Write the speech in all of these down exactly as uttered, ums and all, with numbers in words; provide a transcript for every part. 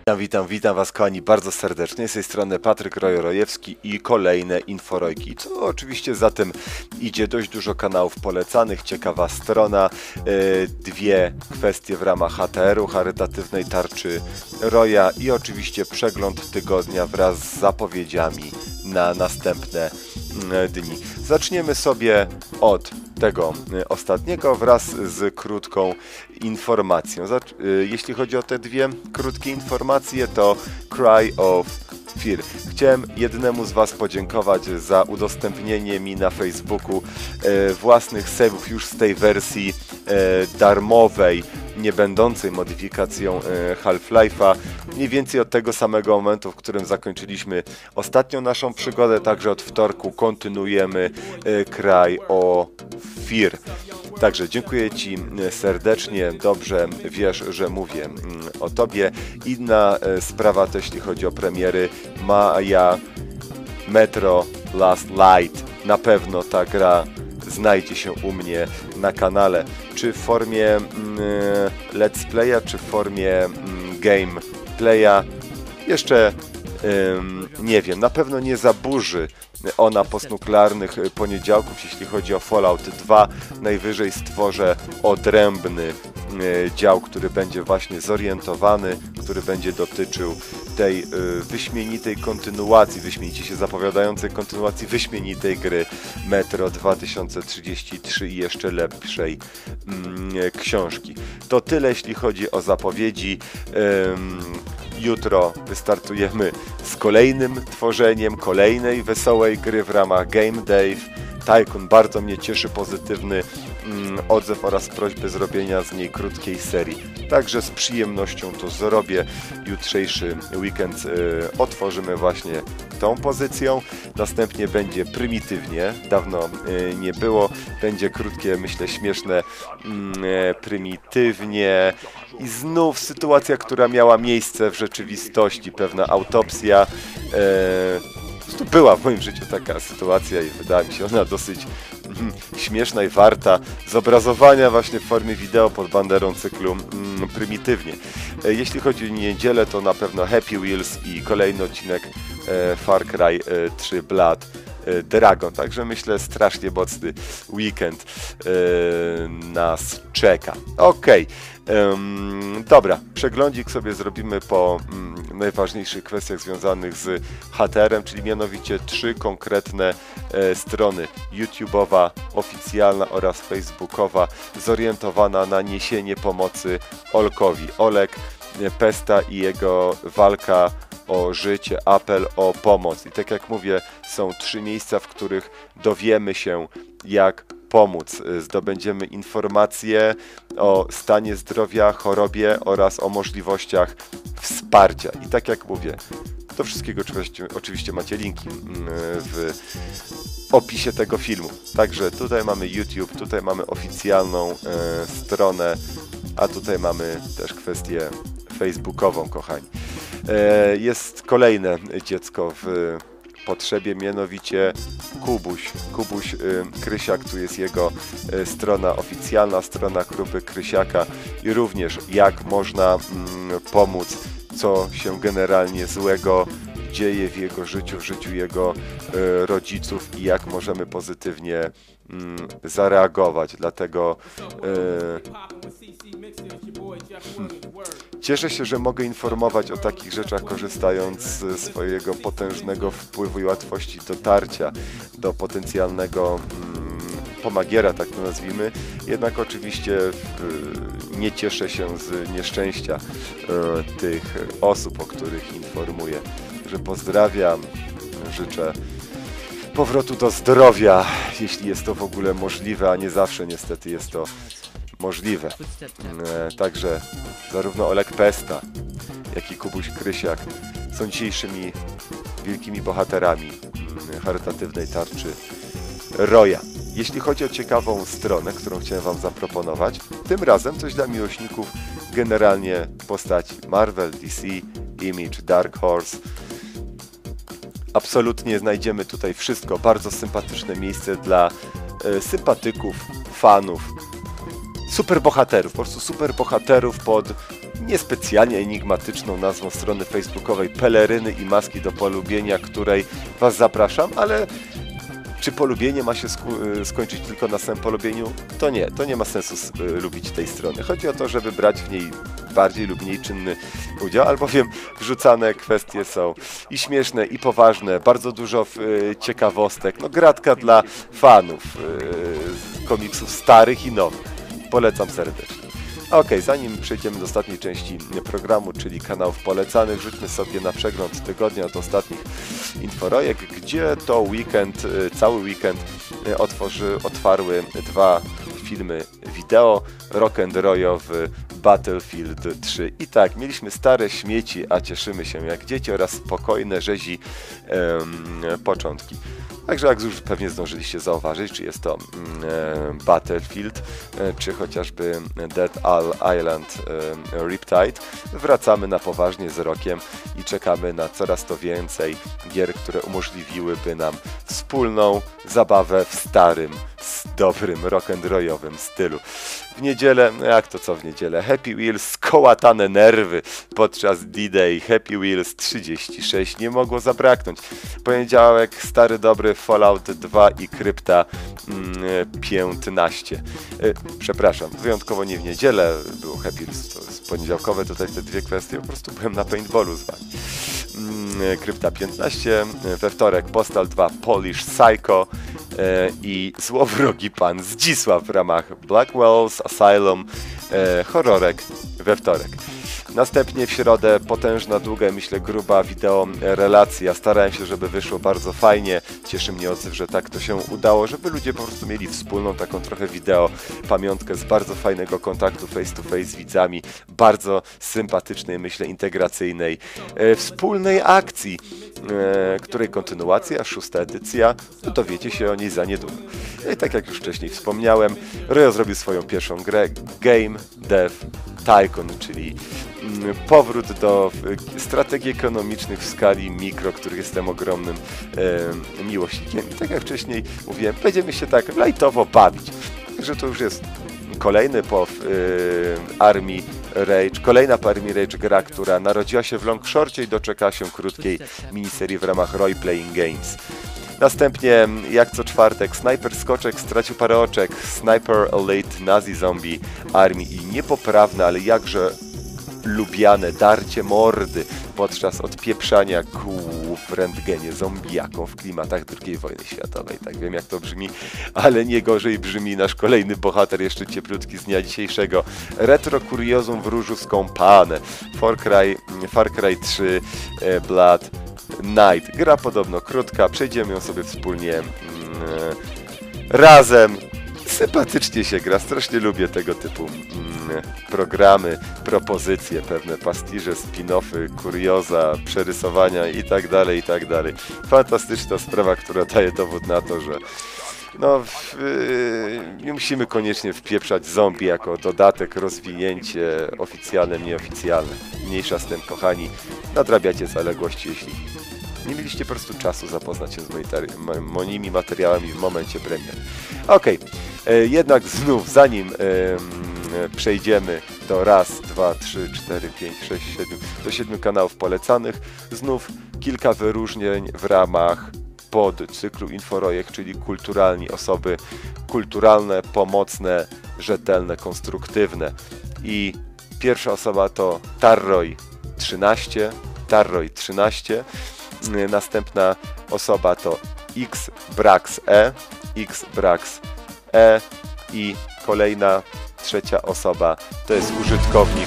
Witam, witam, witam Was kochani bardzo serdecznie, z tej strony Patryk Rojo-Rojewski i kolejne Inforojki. Co oczywiście za tym idzie dość dużo kanałów polecanych, ciekawa strona, yy, dwie kwestie w ramach H T R-u, charytatywnej tarczy Roja i oczywiście przegląd tygodnia wraz z zapowiedziami na następne yy, dni. Zaczniemy sobie od tego ostatniego wraz z krótką informacją. Jeśli chodzi o te dwie krótkie informacje, to Cry of Fear. Chciałem jednemu z Was podziękować za udostępnienie mi na Facebooku e, własnych save'ów już z tej wersji e, darmowej, nie będącej modyfikacją e, Half-Life'a. Mniej więcej od tego samego momentu, w którym zakończyliśmy ostatnią naszą przygodę, także od wtorku kontynuujemy e, Cry of Fear. Także dziękuję Ci serdecznie, dobrze wiesz, że mówię o Tobie. Inna sprawa to jeśli chodzi o premiery, Maya Metro Last Light. Na pewno ta gra znajdzie się u mnie na kanale, czy w formie mm, let's playa, czy w formie mm, gameplaya. Jeszcze ym, nie wiem, na pewno nie zaburzy ona postnuklearnych poniedziałków, jeśli chodzi o Fallout dwa. Najwyżej stworzę odrębny dział, który będzie właśnie zorientowany, który będzie dotyczył tej wyśmienitej kontynuacji, wyśmienicie się zapowiadającej kontynuacji wyśmienitej gry Metro dwa tysiące trzydzieści trzy i jeszcze lepszej mm, książki. To tyle, jeśli chodzi o zapowiedzi. Ym, Jutro wystartujemy z kolejnym tworzeniem, kolejnej wesołej gry w ramach Game Dave. Tycoon bardzo mnie cieszy, pozytywny mm, odzew oraz prośby zrobienia z niej krótkiej serii. Także z przyjemnością to zrobię. Jutrzejszy weekend y, otworzymy właśnie tą pozycją. Następnie będzie prymitywnie, dawno y, nie było. Będzie krótkie, myślę śmieszne y, prymitywnie. I znów sytuacja, która miała miejsce w rzeczywistości, pewna autopsja. Y, To była w moim życiu taka sytuacja i wydaje mi się ona dosyć mm, śmieszna i warta zobrazowania właśnie w formie wideo pod banderą cyklu mm, prymitywnie. E, jeśli chodzi o niedzielę, to na pewno Happy Wheels i kolejny odcinek e, Far Cry e, trzy Blood e, Dragon. Także myślę strasznie mocny weekend e, nas czeka. Okej. Okay. Um, dobra, przeglądzik sobie zrobimy po um, najważniejszych kwestiach związanych z H T R-em, czyli mianowicie trzy konkretne e, strony: YouTube'owa, oficjalna oraz Facebookowa, zorientowana na niesienie pomocy Olkowi. Olek Pesta i jego walka o życie, apel o pomoc. I tak jak mówię, są trzy miejsca, w których dowiemy się, jak pomóc. Zdobędziemy informacje o stanie zdrowia, chorobie oraz o możliwościach wsparcia. I tak jak mówię, do wszystkiego oczywiście, oczywiście macie linki w opisie tego filmu. Także tutaj mamy YouTube, tutaj mamy oficjalną e, stronę, a tutaj mamy też kwestię facebookową, kochani. E, jest kolejne dziecko w potrzebie, mianowicie Kubuś. Kubuś y, Krysiak, tu jest jego y, strona oficjalna, strona grupy Krysiaka i również jak można mm, pomóc, co się generalnie złego dzieje w jego życiu, w życiu jego y, rodziców i jak możemy pozytywnie y, zareagować. Dlatego y, cieszę się, że mogę informować o takich rzeczach, korzystając z swojego potężnego wpływu i łatwości dotarcia do potencjalnego mm, pomagiera, tak to nazwijmy. Jednak oczywiście y, nie cieszę się z nieszczęścia y, tych osób, o których informuję. Że pozdrawiam, życzę powrotu do zdrowia, jeśli jest to w ogóle możliwe, a nie zawsze niestety jest to możliwe. E, także zarówno Olek Pesta, jak i Kubuś Krysiak są dzisiejszymi wielkimi bohaterami mm, charytatywnej tarczy Roja. Jeśli chodzi o ciekawą stronę, którą chciałem Wam zaproponować, tym razem coś dla miłośników generalnie postaci Marvel, D C, Image, Dark Horse. Absolutnie znajdziemy tutaj wszystko. Bardzo sympatyczne miejsce dla e, sympatyków, fanów, superbohaterów, po prostu superbohaterów pod niespecjalnie enigmatyczną nazwą strony facebookowej Peleryny i maski do polubienia, której Was zapraszam, ale czy polubienie ma się skończyć tylko na samym polubieniu? To nie, to nie ma sensu lubić tej strony. Chodzi o to, żeby brać w niej bardziej lub mniej czynny udział, albowiem wrzucane kwestie są i śmieszne, i poważne, bardzo dużo ciekawostek, no gratka dla fanów komiksów starych i nowych. Polecam serdecznie. Ok, zanim przejdziemy do ostatniej części programu, czyli kanałów polecanych, rzućmy sobie na przegląd tygodnia od ostatnich inforojek, gdzie to weekend, cały weekend otworzy, otwarły dwa filmy wideo, rock'n'rollowy Battlefield trzy. I tak, mieliśmy stare śmieci, a cieszymy się jak dzieci oraz spokojne rzezi um, początki. Także jak już pewnie zdążyliście zauważyć, czy jest to e, Battlefield, e, czy chociażby Dead Island e, Riptide, wracamy na poważnie z rokiem i czekamy na coraz to więcej gier, które umożliwiłyby nam wspólną zabawę w starym, dobrym, rock'n'rollowym stylu. W niedzielę, no jak to co w niedzielę? Happy Wheels, skołatane nerwy podczas D-Day, Happy Wheels trzydzieści sześć, nie mogło zabraknąć. Poniedziałek, stary dobry Fallout dwa i Krypta mm, piętnaście. E, przepraszam, wyjątkowo nie w niedzielę było Happy Wheels, to jest poniedziałkowe, tutaj te dwie kwestie, po prostu byłem na paintballu z wami. Mm, Krypta piętnaście, we wtorek Postal dwa Polish Psycho e, i Złowrogi Pan Zdzisław w ramach Blackwell's Asylum, e, horrorek we wtorek. Następnie w środę potężna, długa, myślę gruba wideo relacja. Starałem się, żeby wyszło bardzo fajnie. Cieszy mnie odzew, że tak to się udało, żeby ludzie po prostu mieli wspólną taką trochę wideo pamiątkę z bardzo fajnego kontaktu face to face z widzami. Bardzo sympatycznej, myślę integracyjnej, e, wspólnej akcji, e, której kontynuacja, szósta edycja, no dowiecie się o niej za niedługo. I tak jak już wcześniej wspomniałem, Rojo zrobił swoją pierwszą grę Game Dev Tycoon, czyli powrót do strategii ekonomicznych w skali mikro, których jestem ogromnym e, miłośnikiem. I tak jak wcześniej mówiłem, będziemy się tak lightowo bawić. Także to już jest kolejny po e, Army Rage, kolejna po Army Rage gra, która narodziła się w Longshorcie i doczeka się krótkiej miniserii w ramach Role Playing Games. Następnie, jak co czwartek, Sniper Skoczek stracił parę oczek, Sniper Elite Nazi Zombie Army i niepoprawne, ale jakże lubiane darcie mordy podczas odpieprzania kół w rentgenie zombiakom w klimatach drugiej wojny światowej. Tak wiem jak to brzmi, ale nie gorzej brzmi nasz kolejny bohater, jeszcze cieplutki z dnia dzisiejszego. Retro kuriozum w różu skąpane. Far Cry, Far Cry trzy e, Blood Night. Gra podobno krótka, przejdziemy ją sobie wspólnie mm, razem. Sympatycznie się gra, strasznie lubię tego typu mm, programy, propozycje, pewne pastiże, spin-offy, kurioza, przerysowania i tak dalej, i tak dalej. Fantastyczna sprawa, która daje dowód na to, że no, w, yy, nie musimy koniecznie wpieprzać zombie jako dodatek, rozwinięcie oficjalne, nieoficjalne. Mniejsza z tym, kochani, nadrabiacie zaległości, jeśli nie mieliście po prostu czasu zapoznać się z moimi, moimi materiałami w momencie premiery. Okej, okay. Jednak znów, zanim e, przejdziemy do raz, dwa, trzy, cztery, pięć, sześć, siedem, do siedmiu kanałów polecanych, znów kilka wyróżnień w ramach podcyklu Inforojek, czyli kulturalni, osoby kulturalne, pomocne, rzetelne, konstruktywne. I pierwsza osoba to Tarroj trzynaście, Tarroj trzynaście, następna osoba to XBraxE, XBraxE i kolejna, trzecia osoba to jest użytkownik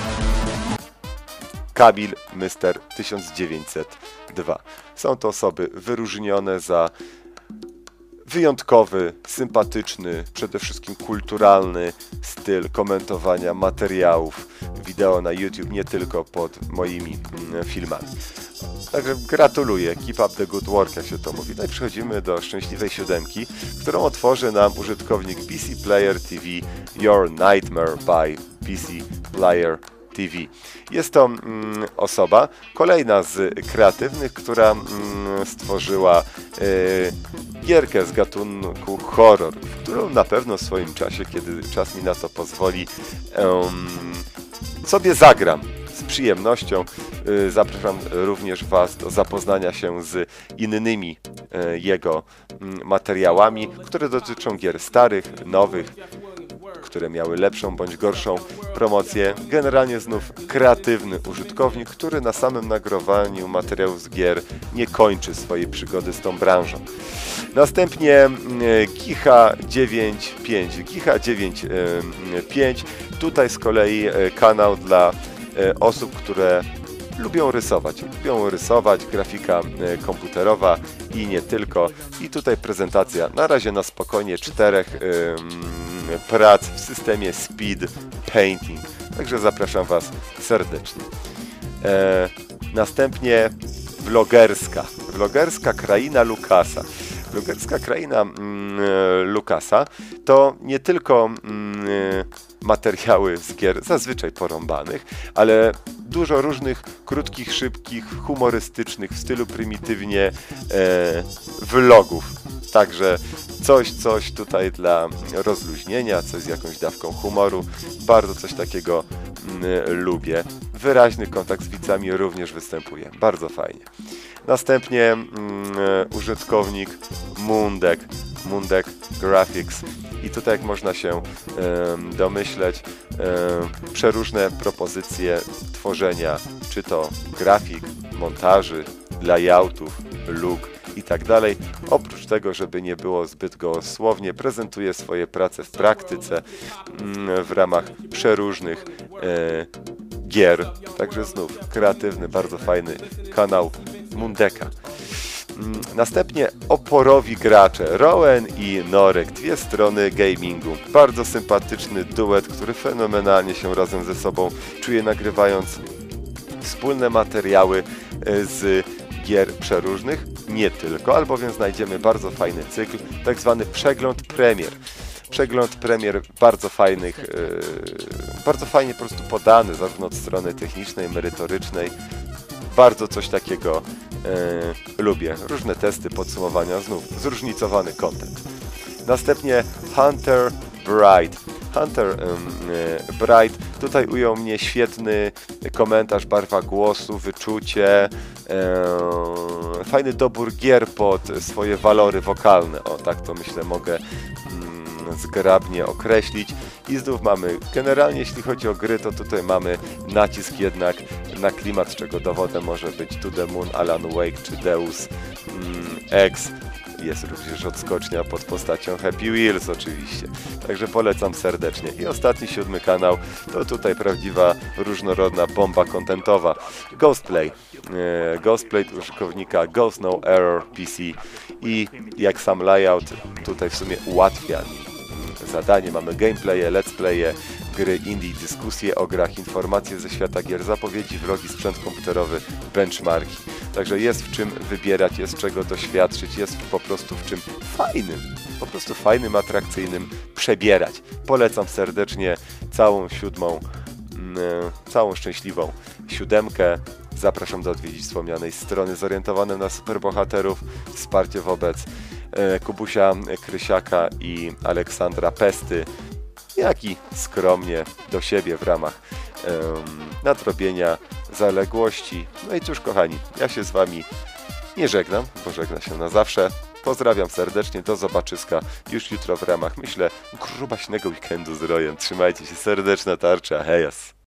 Kabil Mister tysiąc dziewięćset dwa. Są to osoby wyróżnione za wyjątkowy, sympatyczny, przede wszystkim kulturalny styl komentowania materiałów wideo na YouTube, nie tylko pod moimi mm, filmami. Także gratuluję, keep up the good work, jak się to mówi. No i przechodzimy do szczęśliwej siódemki, którą otworzy nam użytkownik P C Player T V Your Nightmare by P C Player T V. Jest to mm, osoba, kolejna z kreatywnych, która mm, stworzyła y, gierkę z gatunku horror, którą na pewno w swoim czasie, kiedy czas mi na to pozwoli, um, sobie zagram. Z przyjemnością zapraszam również Was do zapoznania się z innymi jego materiałami, które dotyczą gier starych, nowych, które miały lepszą bądź gorszą promocję. Generalnie znów kreatywny użytkownik, który na samym nagrywaniu materiałów z gier nie kończy swojej przygody z tą branżą. Następnie Gicha dziewięć pięć. Gicha dziewięć pięć. Tutaj z kolei kanał dla osób, które lubią rysować. Lubią rysować, grafika komputerowa i nie tylko. I tutaj prezentacja na razie na spokojnie czterech prac w systemie Speed Painting. Także zapraszam Was serdecznie. E, następnie vlogerska. Vlogerska kraina Lukasa. Vlogerska kraina mm, Lukasa to nie tylko mm, materiały z gier zazwyczaj porąbanych, ale dużo różnych krótkich, szybkich, humorystycznych w stylu prymitywnie e, vlogów. Także coś, coś tutaj dla rozluźnienia, coś z jakąś dawką humoru. Bardzo coś takiego mm, lubię. Wyraźny kontakt z widzami również występuje. Bardzo fajnie. Następnie mm, użytkownik Mundek. Mundek Graphics. I tutaj, jak można się e, domyśleć, e, przeróżne propozycje tworzenia, czy to grafik, montaży, layoutów, look i tak dalej. Oprócz tego, żeby nie było zbyt gołosłownie, prezentuje swoje prace w praktyce mm, w ramach przeróżnych e, gier. Także znów kreatywny, bardzo fajny kanał Mundeka. Następnie oporowi gracze, Rowan i Norek, dwie strony gamingu. Bardzo sympatyczny duet, który fenomenalnie się razem ze sobą czuje, nagrywając wspólne materiały z gier przeróżnych, nie tylko, albowiem znajdziemy bardzo fajny cykl, tak zwany przegląd premier. Przegląd premier bardzo fajnych, yy, bardzo fajnie po prostu podany, zarówno od strony technicznej, merytorycznej. Bardzo coś takiego yy, lubię. Różne testy, podsumowania, znów zróżnicowany content. Następnie Hunter Bright. Hunter yy, Bright. Tutaj ujął mnie świetny komentarz, barwa głosu, wyczucie, yy, fajny dobór gier pod swoje walory wokalne. O, tak to myślę mogę yy, zgrabnie określić. I znów mamy, generalnie jeśli chodzi o gry, to tutaj mamy nacisk jednak na klimat, czego dowodem może być To The Moon, Alan Wake czy Deus mm, Ex. Jest również odskocznia pod postacią Happy Wheels oczywiście. Także polecam serdecznie. I ostatni, siódmy kanał, to tutaj prawdziwa, różnorodna bomba kontentowa. Ghostplay. E, Ghostplay użytkownika Ghost No Error P C i jak sam layout tutaj w sumie ułatwia mi zadanie. Mamy gameplaye, let's playe, gry indie, dyskusje o grach, informacje ze świata gier, zapowiedzi, vlogi, sprzęt komputerowy, benchmarki. Także jest w czym wybierać, jest czego doświadczyć, jest po prostu w czym fajnym, po prostu fajnym, atrakcyjnym przebierać. Polecam serdecznie całą siódmą, yy, całą szczęśliwą siódemkę. Zapraszam do odwiedzić wspomnianej strony zorientowane na superbohaterów, wsparcie wobec Kubusia Krysiaka i Aleksandra Pesty, jak i skromnie do siebie w ramach um, nadrobienia zaległości. No i cóż, kochani, ja się z Wami nie żegnam, bo żegna się na zawsze. Pozdrawiam serdecznie, do zobaczyska już jutro w ramach, myślę, grubaśnego weekendu z Rojem. Trzymajcie się, serdeczna tarcza, hejas!